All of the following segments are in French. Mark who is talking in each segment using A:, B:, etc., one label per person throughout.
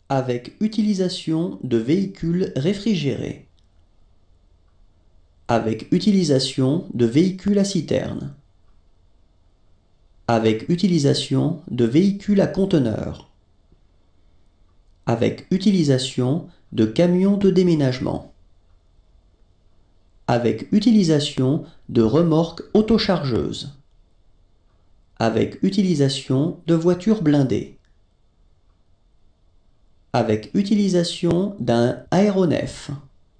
A: avec utilisation de véhicules réfrigérés, avec utilisation de véhicules à citerne, avec utilisation de véhicules à conteneurs, avec utilisation de camions de déménagement, avec utilisation de remorques autochargeuses, avec utilisation de voitures blindées, avec utilisation d'un aéronef,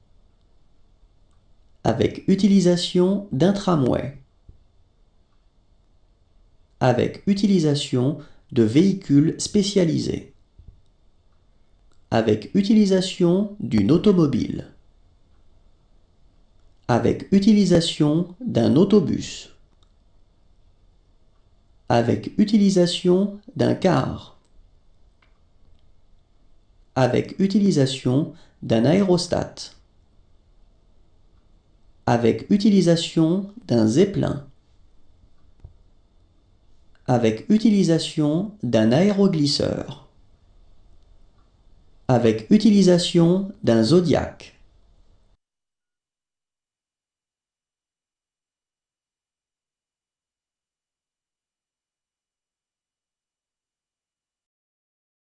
A: avec utilisation d'un tramway, avec utilisation de véhicules spécialisés, avec utilisation d'une automobile, avec utilisation d'un autobus, avec utilisation d'un car, avec utilisation d'un aérostat, avec utilisation d'un zeppelin, avec utilisation d'un aéroglisseur, avec utilisation d'un zodiac,